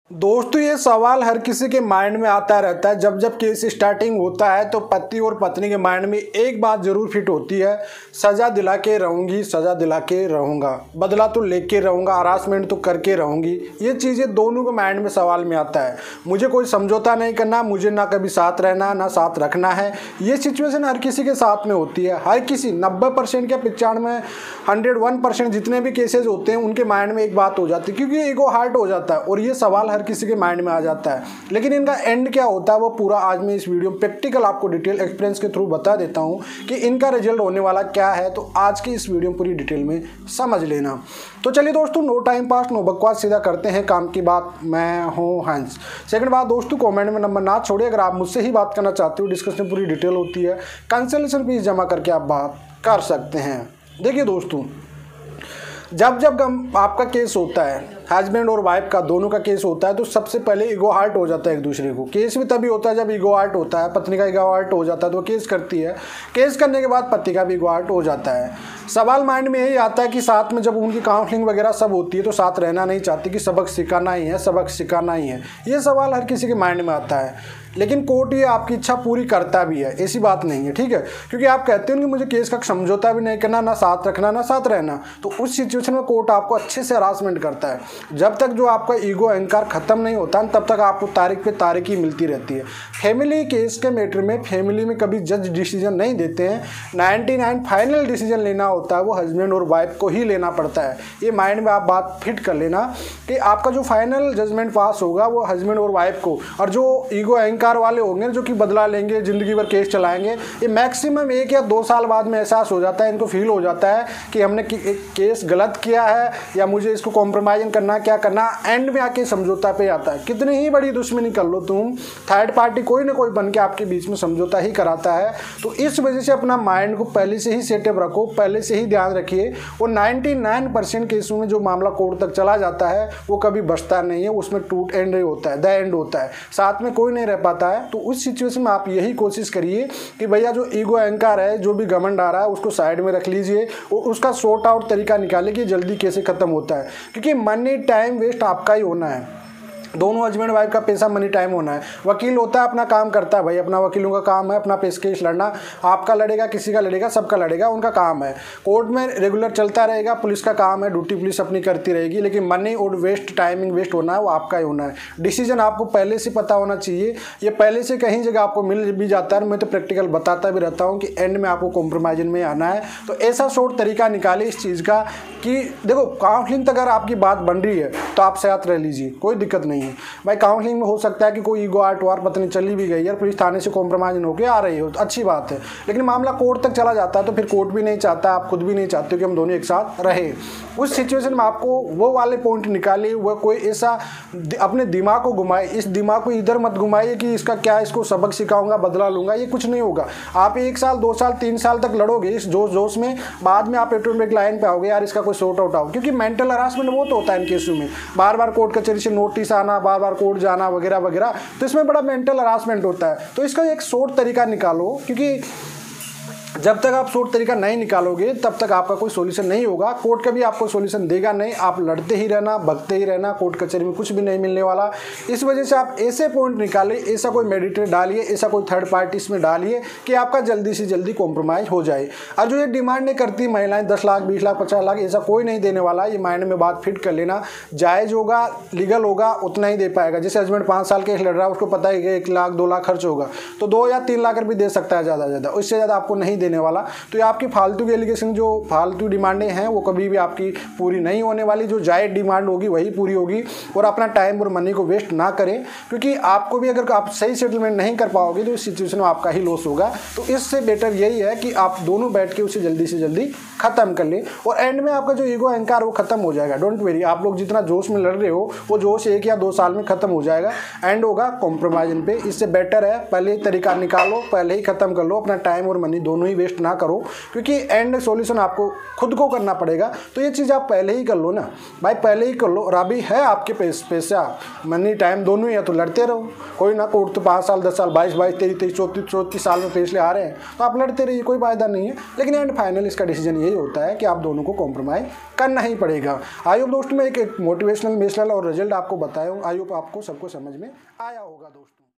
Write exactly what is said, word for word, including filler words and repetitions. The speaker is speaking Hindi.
दोस्तों ये सवाल हर किसी के माइंड में आता रहता है। जब जब केस स्टार्टिंग होता है तो पति और पत्नी के माइंड में एक बात जरूर फिट होती है, सजा दिला के रहूंगी, सजा दिला के रहूंगा, बदला तो लेके रहूंगा, हरासमेंट तो करके रहूंगी। ये चीज़ें दोनों के माइंड में सवाल में आता है। मुझे कोई समझौता नहीं करना, मुझे ना कभी साथ रहना ना साथ रखना है। ये सिचुएशन हर किसी के साथ में होती है। हर किसी नब्बे परसेंट या पचानवे हंड्रेड वन परसेंट जितने भी केसेज होते हैं उनके माइंड में एक बात हो जाती है, क्योंकि ईगो हार्ट हो जाता है और ये सवाल हर किसी के माइंड में आ जाता है। लेकिन इनका एंड क्या होता है वो पूरा आज मैं इस वीडियो में प्रैक्टिकल आपको डिटेल एक्सपीरियंस के थ्रू बता देता हूं कि इनका रिजल्ट होने वाला क्या है। तो आज की इस वीडियो में पूरी डिटेल में समझ लेना। तो चलिए दोस्तों, नो टाइम पास नो बकवास, सीधा करते हैं काम की बात। मैं हूं हंस। सेकंड बात दोस्तों, कमेंट में नंबर ना छोड़िए। अगर आप मुझसे ही बात करना चाहते हो, डिस्कशन में पूरी डिटेल होती है, कंसल्टेशन फीस जमा करके आप बात कर सकते हैं। देखिए दोस्तों, जब जब आपका केस होता है, हस्बैंड और वाइफ का दोनों का केस होता है, तो सबसे पहले ईगो हार्ट हो जाता है एक दूसरे को। केस भी तभी होता है जब ईगो हार्ट होता है। पत्नी का ईगो हार्ट हो जाता है तो केस करती है, केस करने के बाद पति का भी ईगो हार्ट हो जाता है। सवाल माइंड में यही आता है कि साथ में जब उनकी काउंसलिंग वगैरह सब होती है तो साथ रहना नहीं चाहती, कि सबक सिखाना ही है, सबक सिखाना ही है। ये सवाल हर किसी के माइंड में आता है। लेकिन कोर्ट ये आपकी इच्छा पूरी करता भी है, ऐसी बात नहीं है, ठीक है। क्योंकि आप कहते हो कि मुझे केस का समझौता भी नहीं करना, ना साथ रखना ना साथ रहना, तो उस सिचुएशन में कोर्ट आपको अच्छे से हरासमेंट करता है। जब तक जो आपका ईगो अहंकार खत्म नहीं होता तब तक आपको तारीख पे तारीख ही मिलती रहती है। फैमिली केस के मैटर में फैमिली में कभी जज डिसीजन नहीं देते हैं। नाइन्टी नाइन फाइनल डिसीजन लेना होता है वो हस्बैंड और वाइफ को ही लेना पड़ता है। ये माइंड में आप बात फिट कर लेना कि आपका जो फाइनल जजमेंट पास होगा वो हस्बैंड और वाइफ को, और जो ईगो अहंकार वाले होंगे जो कि बदला लेंगे, जिंदगी भर केस चलाएंगे, ये मैक्सिमम एक या दो साल बाद में एहसास हो जाता है, इनको फील हो जाता है कि हमने केस गलत किया है या मुझे इसको कॉम्प्रोमाइज करना, क्या करना। एंड में आके समझौता पे आता है। कितनी ही बड़ी दुश्मनी कर लो तुम, थर्ड पार्टी कोई ना कोई बन के आपके बीच में समझौता ही कराता है। तो इस वजह से अपना माइंड को पहले से ही सेटअप रखो, पहले से ही ध्यान रखिए। और नाइन्टी नाइन परसेंट केसों में जो मामला कोर्ट तक चला जाता है वो कभी बचता नहीं है, उसमें टूट एंड होता है, द एंड होता है, साथ में कोई नहीं रह पाता है। तो उस सिचुएशन में आप यही कोशिश करिए कि भैया जो ईगो अहंकार है, जो भी घमंड आ रहा है, उसको साइड में रख लीजिए और उसका सॉर्ट आउट तरीका निकालिए कि जल्दी कैसे खत्म होता है। क्योंकि मनी टाइम वेस्ट आपका ही होना है, दोनों हस्बैंड वाइफ का पैसा मनी टाइम होना है। वकील होता है अपना काम करता है, भाई अपना वकीलों का काम है अपना पेश केस लड़ना, आपका लड़ेगा, किसी का लड़ेगा, सबका लड़ेगा, उनका काम है। कोर्ट में रेगुलर चलता रहेगा, पुलिस का काम है, ड्यूटी पुलिस अपनी करती रहेगी। लेकिन मनी और वेस्ट टाइमिंग वेस्ट होना है वो आपका ही होना है। डिसीजन आपको पहले से पता होना चाहिए। ये पहले से कहीं जगह आपको मिल भी जाता है, मैं तो प्रैक्टिकल बताता भी रहता हूँ कि एंड में आपको कॉम्प्रोमाइज में आना है। तो ऐसा शॉर्ट तरीका निकालिए इस चीज़ का कि देखो, काउंसलिंग तक अगर आपकी बात बन रही है तो आप साथ रह लीजिए, कोई दिक्कत नहीं है भाई। काउंसलिंग में हो सकता है कि कोई ईगो आर्ट वार पत्नी चली भी गई यार, पुलिस थाने से कॉम्प्रोमाइज होकर आ रही हो तो अच्छी बात है। लेकिन मामला कोर्ट तक चला जाता है तो फिर कोर्ट भी नहीं चाहता, आप खुद भी नहीं चाहते हो कि हम दोनों एक साथ रहे। उस सिचुएशन में आपको वो वाले पॉइंट निकालिए, वह कोई ऐसा अपने दिमाग को घुमाए, इस दिमाग को इधर मत घुमाइए कि इसका क्या, इसको सबक सिखाऊंगा, बदला लूंगा, ये कुछ नहीं होगा। आप एक साल दो साल तीन साल तक लड़ोगे इस जोश जोश में, बाद में आप ऑटोमेटिक लाइन पे आओगे यार इसका कोई सॉर्ट आउट आओ। क्योंकि मेंटल हरासमेंट बहुत होता है इन केसों में, बार बार कोर्ट कचहरी से नोटिस आना, बार बार कोर्ट जाना वगैरह वगैरह, तो इसमें बड़ा मेंटल हरासमेंट होता है। तो इसका एक शॉर्ट तरीका निकालो, क्योंकि जब तक आप शॉर्ट तरीका नहीं निकालोगे तब तक आपका कोई सॉल्यूशन नहीं होगा। कोर्ट कभी आपको सॉल्यूशन देगा नहीं, आप लड़ते ही रहना, भगते ही रहना, कोर्ट कचहरी में कुछ भी नहीं मिलने वाला। इस वजह से आप ऐसे पॉइंट निकालिए, ऐसा कोई मेडिटेटर डालिए, ऐसा कोई थर्ड पार्टी इसमें डालिए कि आपका जल्दी से जल्दी कॉम्प्रोमाइज हो जाए। और जो ये डिमांड नहीं करती महिलाएं, दस लाख बीस लाख पचास लाख, ऐसा कोई नहीं देने वाला। ये माइंड में बात फिट कर लेना, जायज़ होगा लीगल होगा उतना ही दे पाएगा। जैसे हस्बैंड पाँच साल केस लड़ रहा है, उसको पता है कि एक लाख दो लाख खर्च होगा तो दो या तीन लाख रुपये दे सकता है ज़्यादा ज़्यादा, उससे ज़्यादा आपको नहीं देने वाला। तो आपकी फालतू की एलिगेशन, जो फालतू डिमांडें हैं वो कभी भी आपकी पूरी नहीं होने वाली। जो जायज़ डिमांड होगी वही पूरी होगी। और अपना टाइम और मनी को वेस्ट ना करें, क्योंकि आपको भी अगर आप सही सेटलमेंट नहीं कर पाओगे तो इस सिचुएशन में आपका ही लॉस होगा। तो इससे बेटर यही है कि आप दोनों बैठ के उसे जल्दी से जल्दी खत्म कर लें और एंड में आपका जो ईगो अहंकार वो खत्म हो जाएगा। डोंट वेरी, आप लोग जितना जोश में लड़ रहे हो वो जोश एक या दो साल में खत्म हो जाएगा, एंड होगा कॉम्प्रोमाइज पे। इससे बेटर है पहले ही तरीका निकालो, पहले ही खत्म कर लो, अपना टाइम और मनी दोनों ही वेस्ट ना करो, क्योंकि एंड सॉल्यूशन आपको खुद को करना पड़ेगा। तो ये चीज़ आप पहले ही कर लो ना भाई, पहले ही कर लो। और अभी है आपके पैसा मनी टाइम दोनों ही है तो लड़ते रहो, कोई ना। कोर्ट तो पाँच साल दस साल बाईस बाईस तेईस तेईस चौंतीस चौंतीस साल में फैसले आ रहे हैं तो आप लड़ते रहिए, कोई फायदा नहीं है। लेकिन एंड फाइनल इसका डिसीजन यही होता है कि आप दोनों को कॉम्प्रोमाइज़ करना ही पड़ेगा। आई होप दोस्तों मैं एक मोटिवेशनल, मिशनल और रिजल्ट आपको बताया हूँ। आई होप आपको सबको समझ में आया होगा दोस्तों।